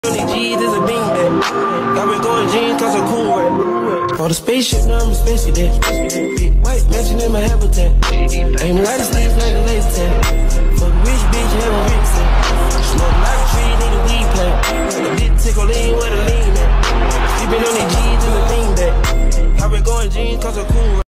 On these G's, there's a beanbag. Got me going jeans cause I'm cool, right? For the spaceship, now I'm a space cadet. Big white mansion in my habitat. Aim a lot of sleeves like a laser tag. Fuck a rich bitch, have a rich set. Smoke a lot of trees, need a weed plant. A bit tickle lean where the lean at. Sleeping on these G's, there's a beanbag. Got me going jeans cause I'm cool, right?